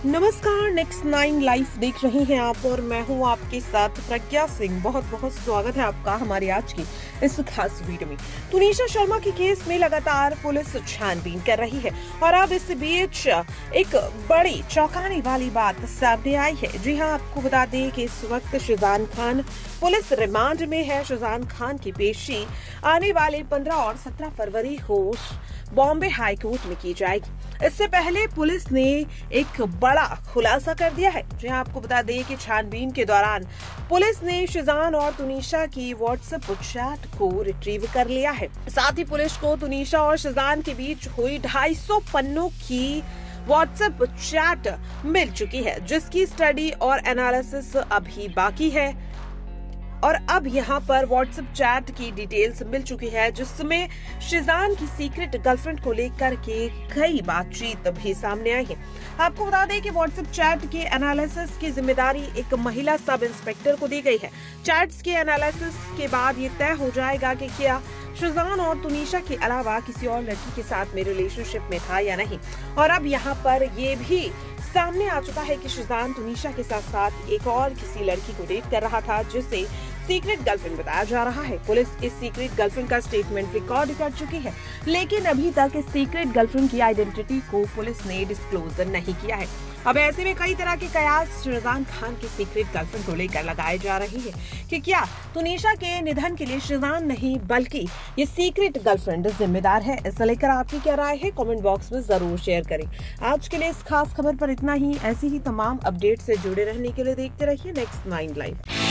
नमस्कार, next 9 live देख रहे हैं आप और मैं हूं आपके साथ प्रज्ञा सिंह। बहुत बहुत स्वागत है आपका हमारी आज की इस खास वीडियो में। तुनिशा शर्मा के केस में लगातार पुलिस छानबीन कर रही है और अब इस बीच एक बड़ी चौंकाने वाली बात सामने आई है। जी हां, आपको बता दें कि इस वक्त शाहजान खान पुलिस रिमांड में है। शाहजान खान की पेशी आने वाले 15 और 17 फरवरी को बॉम्बे हाई कोर्ट में की जाएगी। इससे पहले पुलिस ने एक बड़ा खुलासा कर दिया है। जी हां, आपको बता दें कि छानबीन के दौरान पुलिस ने शाहजान और तुनिशा की व्हाट्सएप चैट को रिट्रीव कर लिया है। साथ ही पुलिस को तुनिशा और शाहजान के बीच हुई 250 पन्नों की व्हाट्सएप चैट मिल चुकी है, जिसकी स्टडी और एनालिसिस अभी बाकी है। और अब यहाँ पर व्हाट्सएप चैट की डिटेल्स मिल चुकी है, जिसमें शाहजान की सीक्रेट गर्लफ्रेंड को लेकर के कई बातचीत भी सामने आई है। आपको बता दें कि व्हाट्सएप चैट के एनालिसिस की जिम्मेदारी एक महिला सब इंस्पेक्टर को दी गई है। चैट्स के एनालिसिस के बाद ये तय हो जाएगा कि क्या शाहजान और तुनिशा के अलावा किसी और लड़की के साथ में रिलेशनशिप में था या नहीं। और अब यहाँ पर ये भी सामने आ चुका है कि शाहजान तुनिशा के साथ साथ एक और किसी लड़की को डेट कर रहा था, जिसे सीक्रेट गर्लफ्रेंड बताया जा रहा है। पुलिस इस सीक्रेट गर्लफ्रेंड का स्टेटमेंट रिकॉर्ड कर चुकी है, लेकिन अभी तक इस सीक्रेट गर्लफ्रेंड की आइडेंटिटी को पुलिस ने डिस्क्लोज नहीं किया है। अब ऐसे में कई तरह के कयास शाहजान खान की सीक्रेट गर्लफ्रेंड को लेकर लगाए जा रहे हैं कि क्या तुनिशा के निधन के लिए शाहजान नहीं बल्कि ये सीक्रेट गर्लफ्रेंड जिम्मेदार है। इसे लेकर आपकी क्या राय है, कमेंट बॉक्स में जरूर शेयर करें। आज के लिए इस खास खबर पर इतना ही। ऐसी ही तमाम अपडेट से जुड़े रहने के लिए देखते रहिए नेक्स्ट 9 लाइव।